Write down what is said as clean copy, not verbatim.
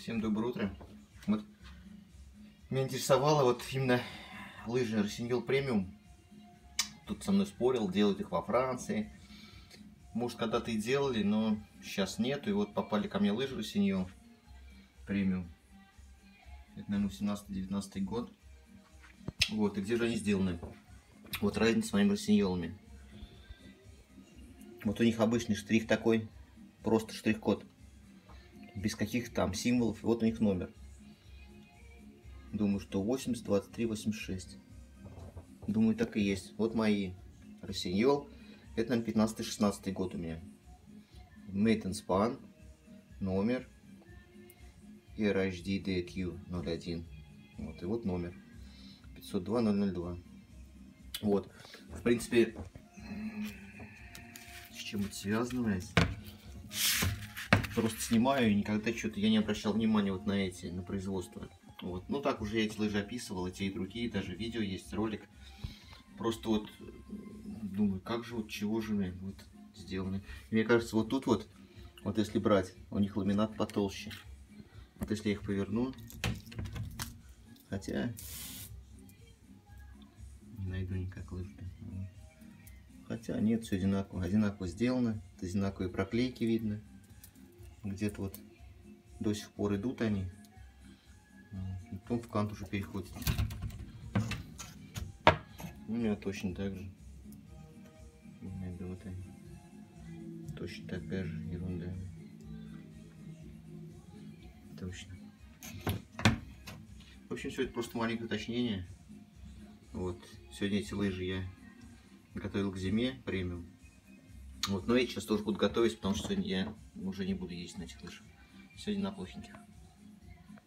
Всем доброе утро. Вот меня интересовало вот именно лыжи Rossignol премиум. Тут со мной спорил, делают их во Франции. Может, когда-то и делали, но сейчас нету. И вот попали ко мне лыжи Rossignol премиум. Это, наверное, 18-19 год. Вот, и где же они сделаны? Вот разница с моими Rossignol'ами. Вот у них обычный штрих такой, просто штрих-код. Без каких там символов. Вот у них номер. Думаю, что 80, 23, 86. Думаю, так и есть. Вот мои Rossignol. Это, наверное, 15-16 год у меня. Made in Span. Номер. RHDDQ01. Вот, и вот номер. 502-002. Вот. В принципе, с чем это связано, блядь? Просто снимаю и никогда что-то я не обращал внимания вот на эти, на производство. Вот. Ну так уже я эти лыжи описывал, и те, и другие, даже видео есть, ролик. Просто вот думаю, как же вот, чего же вот сделаны. И мне кажется, вот тут вот если брать, у них ламинат потолще. Вот если я их поверну, хотя не найду никак лыжи. Хотя нет, все одинаково сделано, одинаковые проклейки видно. Где-то вот до сих пор идут они. И потом в кант уже переходит. У меня точно так же. Вот они. Точно такая же ерунда. Точно. В общем, все это просто маленькое уточнение. Вот. Сегодня эти лыжи я готовил к зиме премиум. Вот, но я сейчас тоже буду готовить, потому что сегодня я уже не буду ездить на этих лыжах. Сегодня на плохеньких.